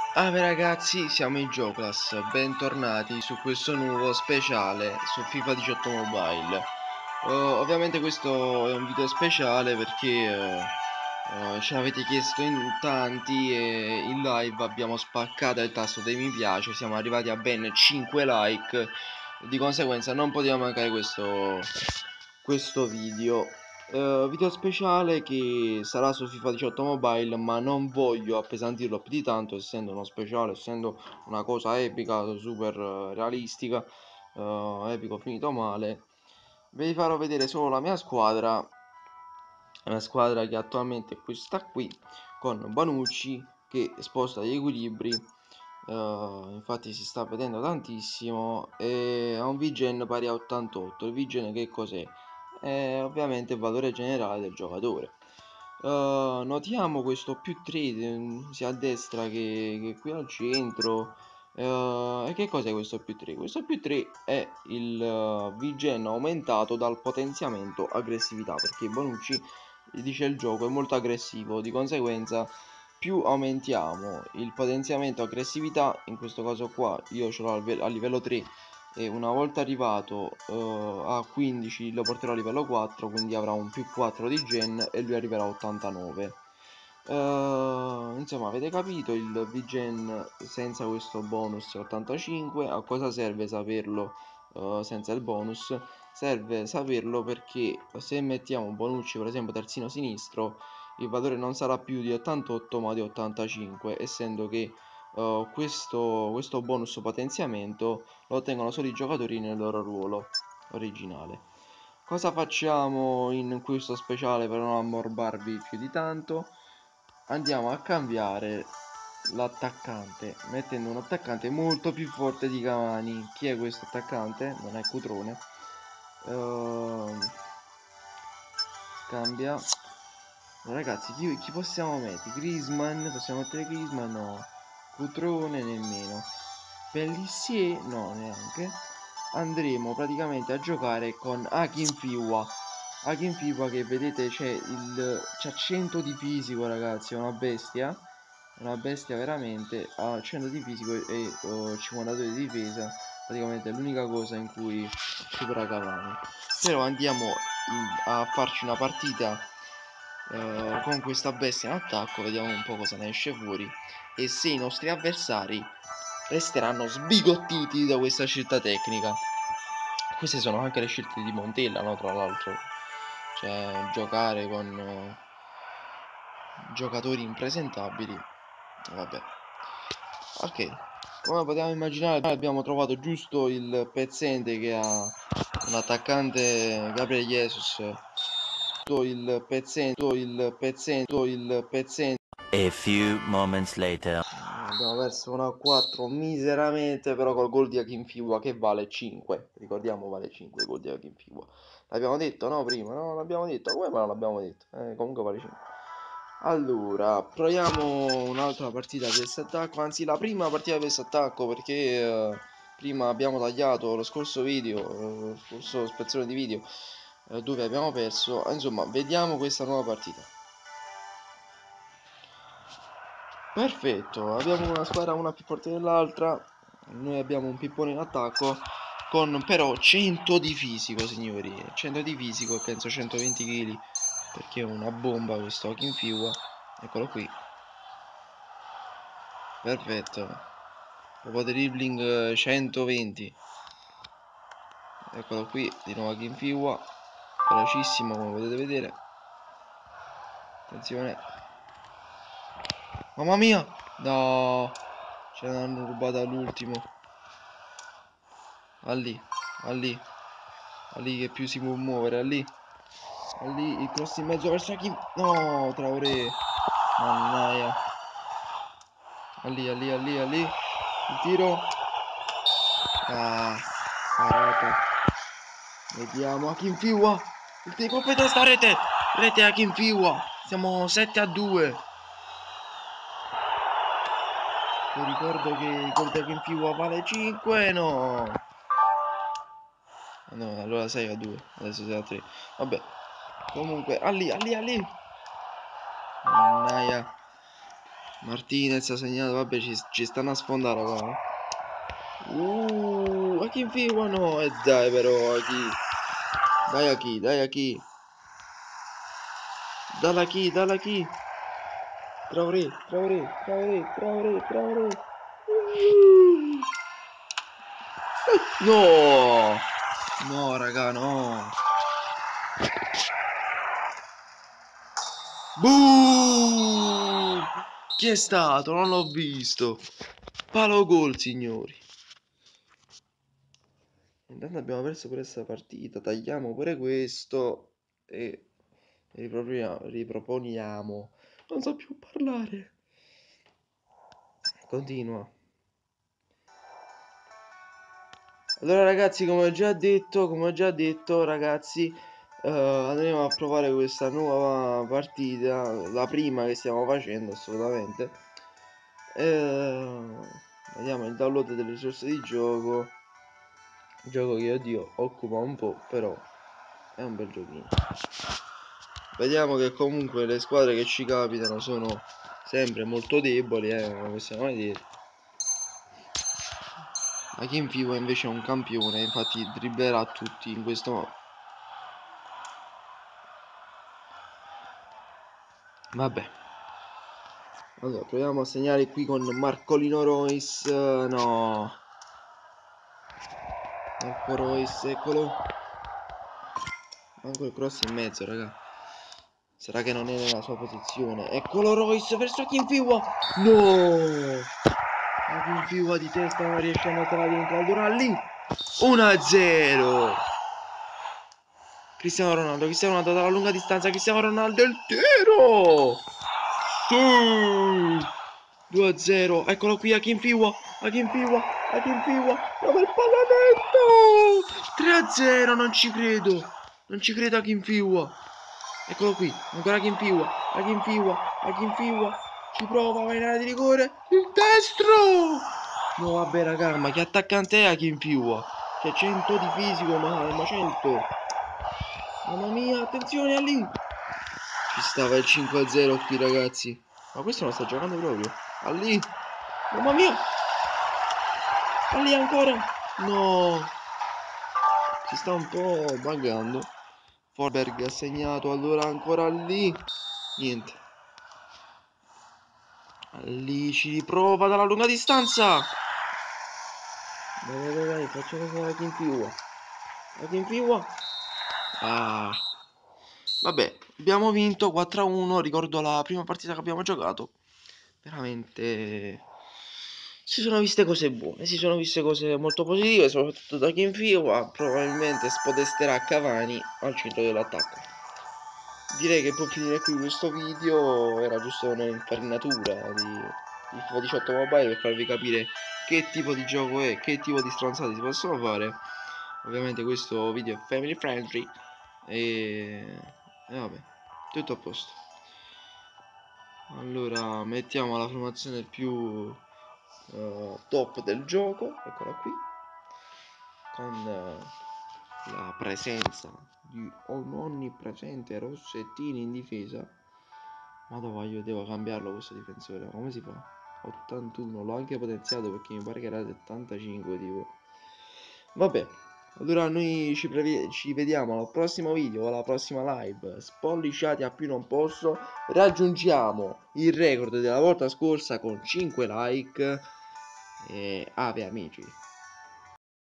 Ragazzi, siamo in Joclas, bentornati su questo nuovo speciale su FIFA 18 Mobile. Ovviamente questo è un video speciale perché ce l'avete chiesto in tanti e in live abbiamo spaccato il tasto dei mi piace, siamo arrivati a ben 5 like, di conseguenza non poteva mancare questo video. Video speciale che sarà su FIFA 18 Mobile, ma non voglio appesantirlo più di tanto, essendo uno speciale, essendo una cosa epica, super realistica, epico finito male. Vi farò vedere solo la mia squadra, una squadra che attualmente è questa qui, con Bonucci che sposta gli equilibri. Infatti si sta vedendo tantissimo e ha un Vigen pari a 88. Il Vigen che cos'è? È ovviamente il valore generale del giocatore. Notiamo questo più 3 sia a destra che qui al centro. E che cos'è questo più 3? Questo più 3 è il Vigen aumentato dal potenziamento aggressività, perché Bonucci dice il gioco è molto aggressivo, di conseguenza più aumentiamo il potenziamento aggressività, in questo caso qua io ce l'ho a livello 3 e una volta arrivato a 15 lo porterò a livello 4, quindi avrà un più 4 di gen e lui arriverà a 89. Insomma, avete capito, il VGen senza questo bonus 85. A cosa serve saperlo senza il bonus? Serve saperlo perché se mettiamo Bonucci per esempio terzino sinistro, il valore non sarà più di 88 ma di 85, essendo che questo bonus potenziamento lo ottengono solo i giocatori nel loro ruolo originale. Cosa facciamo in questo speciale per non ammorbarvi più di tanto? Andiamo a cambiare l'attaccante, mettendo un attaccante molto più forte di Cavani. Chi è questo attaccante? Non è Cutrone. Cambia. Ragazzi, chi possiamo mettere? Griezmann? Possiamo mettere Griezmann? No. Cutrone nemmeno. Pellissier? No, neanche. Andremo praticamente a giocare con Akinfiwa. Akinfiwa che vedete c'ha 100 di fisico, ragazzi, è una bestia. Una bestia veramente. Ha 100 di fisico e 52 di difesa. Praticamente è l'unica cosa in cui supera Cavani. Però andiamo a farci una partita con questa bestia in attacco, vediamo un po' cosa ne esce fuori e se i nostri avversari resteranno sbigottiti da questa scelta tecnica. Queste sono anche le scelte di Montella, no? Tra l'altro, cioè giocare con giocatori impresentabili. Vabbè, ok, come potevamo immaginare abbiamo trovato giusto il pezzente che ha un attaccante, Gabriel Jesus, il pezzente. A few moments later. Abbiamo perso 1-4 miseramente, però col gol di Akinfiwa che vale 5. Ricordiamo, vale 5 il gol di Akinfiwa. L'abbiamo detto, no? Prima, no? L'abbiamo detto. Come mai non l'abbiamo detto? Comunque vale 5. Allora, proviamo un'altra partita di PS Attacco. Anzi, la prima partita di PS Attacco perché prima abbiamo tagliato lo scorso video, lo scorso spezzone di video dove abbiamo perso. Insomma, vediamo questa nuova partita. Perfetto, abbiamo una squadra una più forte dell'altra. Noi abbiamo un pippone in attacco con però 100 di fisico, signori. 100 di fisico e penso 120 kg perché è una bomba questo Akinfiwa. Eccolo qui. Perfetto. Dopo dribbling 120. Eccolo qui, di nuovo Akinfiwa. Velocissimo come potete vedere. Attenzione. Mamma mia! No! Ce l'hanno rubata all'ultimo. Allì, allì. Ali che più si può muovere, Ali. Ali, il cross in mezzo verso chi? No, Traoré. Mannaia. Ali, Ali, Ali, Ali. Il tiro. Ah, parata. Vediamo Akinfiwa. Il tiro colpo di testa, rete. Rete Akinfiwa. Siamo 7-2. Vi ricordo che il gol di Akinfiwa vale 5. No. No, allora 6-2. Adesso 6-3. Vabbè. Comunque, Ali, Ali, Ali. Mannaia. Martinez ha segnato, vabbè, ci stanno a sfondare qua. A chi infiua? No, e dai però, a chi? Dai a chi, dai a chi? Dalla chi, dalla chi? Traoré, Traoré, Traoré, Traoré, Traoré. No! No, raga, no. Boom! Chi è stato? Non l'ho visto. Palo gol, signori. Intanto abbiamo perso pure questa partita. Tagliamo pure questo e riproponiamo. Non so più parlare. Continua. Allora ragazzi, come ho già detto ragazzi, andremo a provare questa nuova partita, la prima che stiamo facendo assolutamente. Vediamo il download delle risorse di gioco. Gioco che oddio occupa un po', però è un bel giochino. Vediamo che comunque le squadre che ci capitano sono sempre molto deboli, non possiamo mai dire. La Game Fibo invece è un campione, infatti dribblerà tutti in questo modo. Vabbè. Allora, proviamo a segnare qui con Marcolino Royce. No. Marco Royce, eccolo. Manco il cross in mezzo, raga. Sarà che non è nella sua posizione. Eccolo Royce verso Kinfiwa. No. La Kinfiwa di testa non riesce a metterla dentro. Allora lì. 1-0. Cristiano Ronaldo dalla lunga distanza. Cristiano Ronaldo il tiro. Sì. 2-0. Eccolo qui Akinfiwa. Akinfiwa. Dove il pagamento? 3-0. Non ci credo. Non ci credo Akinfiwa. Eccolo qui. Ancora Akinfiwa. Ci prova. Va in area di rigore. Il destro. No vabbè raga. Ma che attaccante è Akinfiwa? C'è 100 di fisico. Ma 100. Mamma mia. Attenzione a lì. Ci stava il 5-0 qui ragazzi. Ma questo non sta giocando proprio. Allì. Mamma mia. Allì ancora. No. Si sta un po' buggando. Forsberg ha segnato. Allora ancora lì. Niente. Lì ci riprova dalla lunga distanza. Dai, facciamo segnare Akinfiwa. Ah. Vabbè, abbiamo vinto 4-1. Ricordo la prima partita che abbiamo giocato. Veramente si sono viste cose buone, si sono viste cose molto positive, soprattutto da Kinfiwa. Probabilmente spodesterà Cavani al centro dell'attacco. Direi che può finire qui questo video, era giusto un'infarinatura di FIFA 18 Mobile per farvi capire che tipo di gioco è, che tipo di stronzate si possono fare. Ovviamente questo video è family friendly e vabbè, tutto a posto. Allora mettiamo la formazione più top del gioco, eccola qui, con la presenza di un onnipresente Rossettini in difesa. Ma dove io devo cambiarlo questo difensore? Come si fa? 81, l'ho anche potenziato perché mi pare che era 75 tipo. Vabbè, allora noi ci vediamo al prossimo video, alla prossima live. Spolliciati a più non posso. Raggiungiamo il record della volta scorsa con 5 like. E ave amici.